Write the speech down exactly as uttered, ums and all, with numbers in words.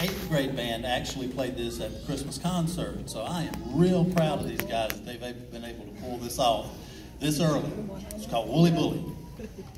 eighth grade band actually played this at the Christmas concert. So I am real proud of these guys that they've been able to pull this off this early. It's called Woolly Bully.